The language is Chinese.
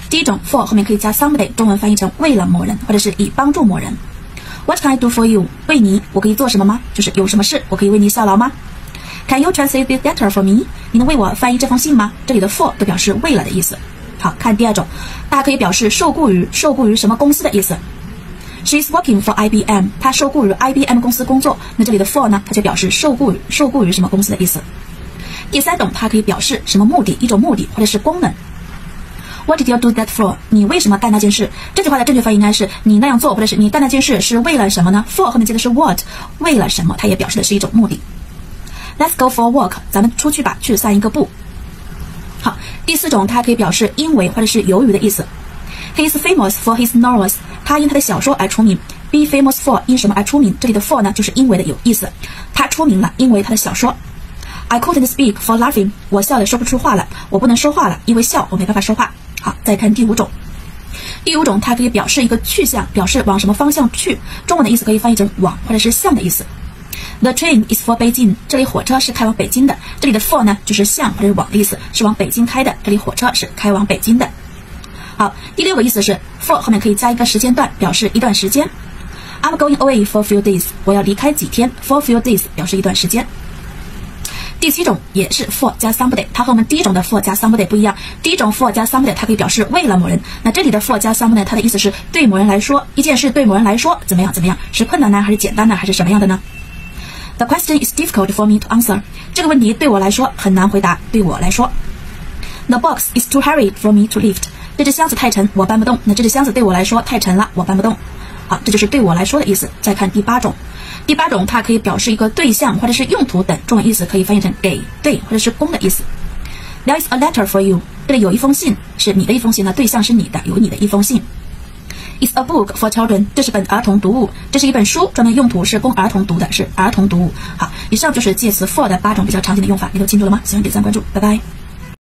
第一种 for 后面可以加 somebody， 中文翻译成为了某人或者是以帮助某人。What can I do for you？ 为你我可以做什么吗？就是有什么事我可以为你效劳吗？ Can you translate this letter for me？ 你能为我翻译这封信吗？这里的 for 都表示为了的意思。好，看第二种，它可以表示受雇于什么公司的意思。She is working for IBM， 她受雇于 IBM 公司工作。那这里的 for 呢，它就表示受雇于什么公司的意思。第三种，它可以表示什么目的，一种目的或者是功能。What did you do that for？ 你为什么干那件事？这句话的正确翻译应该是你那样做，或者是你干那件事是为了什么呢？ For 后面接的是 what， 为了什么？它也表示的是一种目的。Let's go for a walk， 咱们出去吧，去散一个步。好，第四种，它可以表示因为或者是由于的意思。He is famous for his novels， 他因他的小说而出名。Be famous for 因什么而出名？这里的 for 呢，就是因为的有意思。他出名了，因为他的小说。I couldn't speak for laughing， 我笑得说不出话了，我不能说话了，因为笑我没办法说话。好，再看第五种。第五种，它可以表示一个去向，表示往什么方向去。中文的意思可以翻译成往或者是向的意思。The train is for Beijing， 这里火车是开往北京的。这里的 for 呢，就是向或者是往的意思，是往北京开的。这里火车是开往北京的。好，第六个意思是 for 后面可以加一个时间段，表示一段时间。I'm going away for a few days， 我要离开几天。For a few days 表示一段时间。第七种也是 for 加 somebody， 它和我们第一种的 for 加 somebody 不一样。第一种 for 加 somebody 它可以表示为了某人，那这里的 for 加 somebody 它的意思是对某人来说，一件事对某人来说怎么样，是困难呢，还是简单呢，还是什么样的呢？ The question is difficult for me to answer， 这个问题对我来说很难回答，对我来说。The box is too heavy for me to lift， 这只箱子太沉，我搬不动。那这只箱子对我来说太沉了，我搬不动。好，这就是对我来说的意思。再看第八种。第八种，它可以表示一个对象或者是用途等，中文意思可以翻译成给、对或者是供的意思。There is a letter for you， 这里有一封信，是你的一封信呢，对象是你的，有你的一封信。It's a book for children， 这是本儿童读物，这是一本书，专门用途是供儿童读的，是儿童读物。好，以上就是介词 for 的8种比较常见的用法，你都清楚了吗？喜欢点赞关注，拜拜。